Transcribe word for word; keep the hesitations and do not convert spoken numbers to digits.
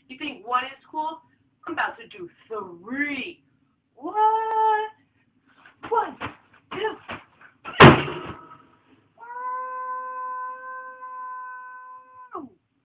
You think one is cool? I'm about to do three. What? One.